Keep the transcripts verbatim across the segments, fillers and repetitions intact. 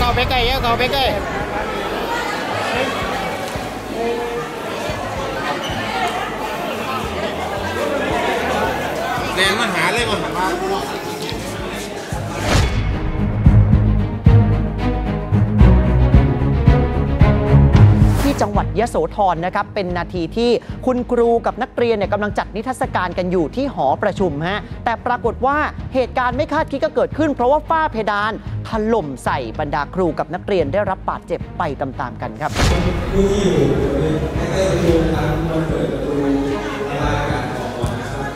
าไปใกล้เข้าไปใกล้แรงมาหาเลยมาหาที่จังหวัดยโสธรนะครับเป็นนาทีที่คุณครูกับนักเรียนเนี่ยกำลังจัดนิทรรศการกันอยู่ที่หอประชุมฮะแต่ปรากฏว่าเหตุการณ์ไม่คาดคิดก็เกิดขึ้นเพราะว่าฝ้าเพดานถล่มใส่บรรดาครูกับนักเรียนได้รับบาดเจ็บไปตามๆกันครับผู้ที่อยู่ใกล้ๆประตูทางมันเปิดประตูระบายอากาศออกก่อนนะครับ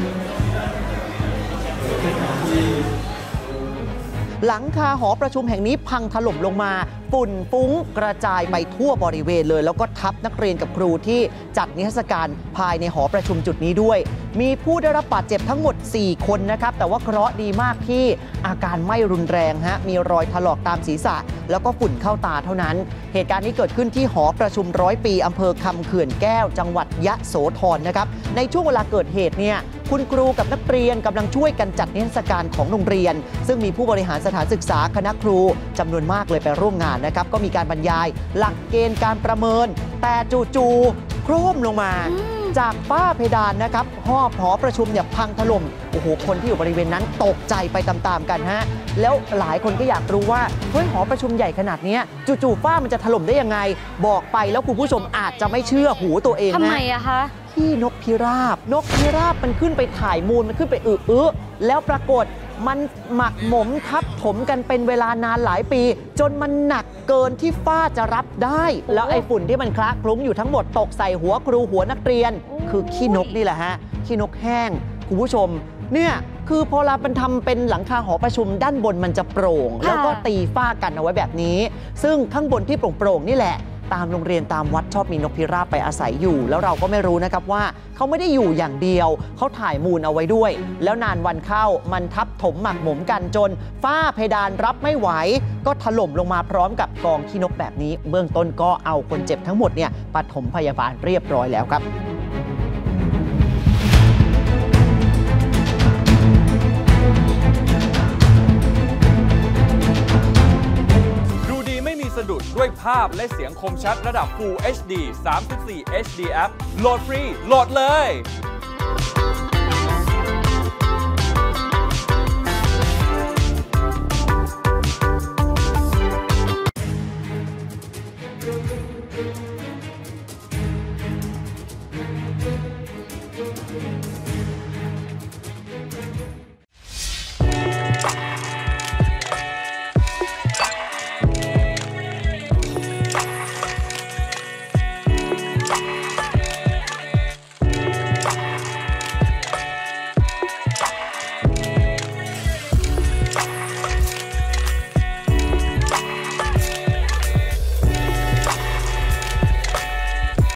หลังคาหอประชุมแห่งนี้พังถล่มลงมาฝุ่นฟุ้งกระจายไปทั่วบริเวณเลยแล้วก็ทับนักเรียนกับครูที่จัดนิทรรศการภายในหอประชุมจุดนี้ด้วยมีผู้ได้รับบาดเจ็บทั้งหมดสี่คนนะครับแต่ว่าเคราะห์ดีมากที่อาการไม่รุนแรงฮะมีรอยถลอกตามศีรษะแล้วก็ฝุ่นเข้าตาเท่านั้นเหตุการณ์นี้เกิดขึ้นที่หอประชุมร้อยปีอำเภอคำเขื่อนแก้วจังหวัดยโสธรนะครับในช่วงเวลาเกิดเหตุเนี่ยคุณครูกับนักเรียนกำลังช่วยกันจัดนิทรรศการของโรงเรียนซึ่งมีผู้บริหารสถานศึกษาคณะครูจำนวนมากเลยไปร่วมงานนะครับก็มีการบรรยายหลักเกณฑ์การประเมินแต่จู่ๆโครมลงมาจากฝ้าเพดานนะครับหอหอประชุมเนี่ยพังถล่มโอ้โหคนที่อยู่บริเวณนั้นตกใจไปตามๆกันฮะแล้วหลายคนก็อยากรู้ว่าเฮ้ยหอประชุมใหญ่ขนาดนี้จู่ๆฝ้ามันจะถล่มได้ยังไงบอกไปแล้วคุณผู้ชมอาจจะไม่เชื่อหูตัวเองนะทำไมอะคะที่นกพิราบนกพิราบมันขึ้นไปถ่ายมูลมันขึ้นไปอึอึแล้วปรากฏมันหมักหมมทับถมกันเป็นเวลานานหลายปีจนมันหนักเกินที่ฝ้าจะรับได้แล้วไอ้ฝุ่นที่มันคละคลุ้งอยู่ทั้งหมดตกใส่หัวครูหัวนักเรียนคือขี้นกนี่แหละฮะขี้นกแห้งคุณผู้ชมเนี่ยคือพอเราเป็นทำเป็นหลังคาหอประชุมด้านบนมันจะโปร่งแล้วก็ตีฝ้ากันเอาไว้แบบนี้ซึ่งข้างบนที่โปร่งๆนี่แหละตามโรงเรียนตามวัดชอบมีนกพิราบไปอาศัยอยู่แล้วเราก็ไม่รู้นะครับว่าเขาไม่ได้อยู่อย่างเดียวเขาถ่ายมูลเอาไว้ด้วยแล้วนานวันเข้ามันทับถมหมักหมมกันจนฝ้าเพดานรับไม่ไหวก็ถล่มลงมาพร้อมกับกองขี้นกแบบนี้เบื้องต้นก็เอาคนเจ็บทั้งหมดเนี่ยปฐมพยาบาลเรียบร้อยแล้วครับสะดุดด้วยภาพและเสียงคมชัดระดับ Full เอช ดี สามสิบสี่ เอช ดี แอป โหลดฟรีโหลดเลย